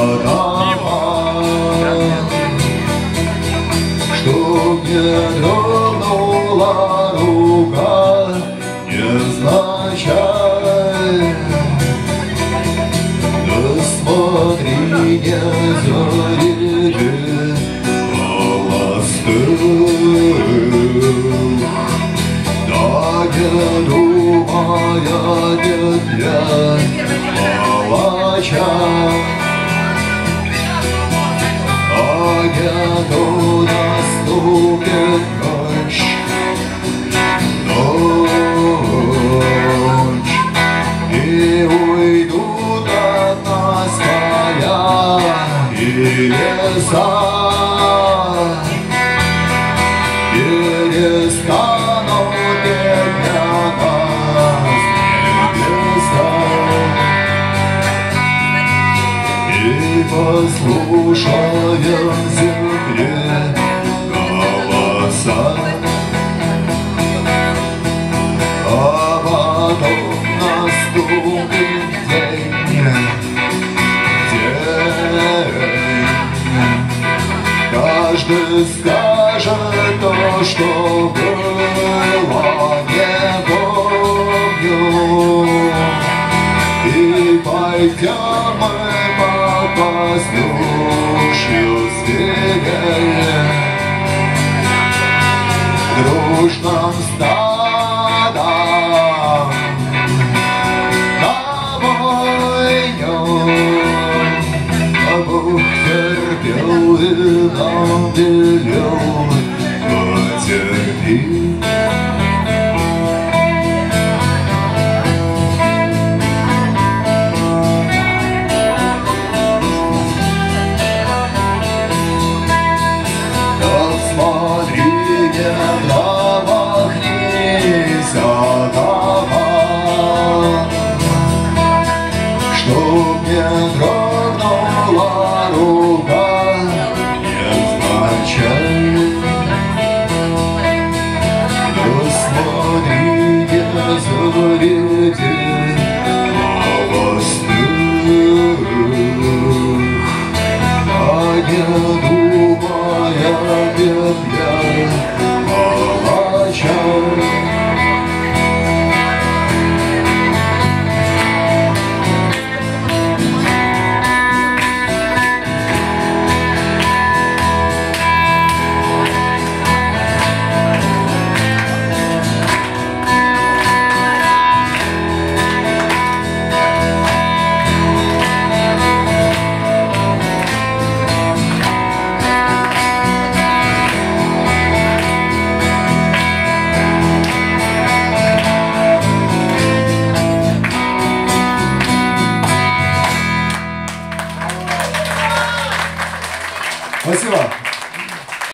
Чтоб не дрогнула рука, невзначай. Да смотри, не заряди холостых, да не думая не для палача. Нету наступит ночь, ночь, и уйдут от нас поля и леса, перестанут петь для нас небеса. И послушаем земле голоса, а потом наступит день, каждый скажет то, что было, не помню, и пойдем мы воздушью зверя, дружным стадом на войну. А Бог терпел и нам велел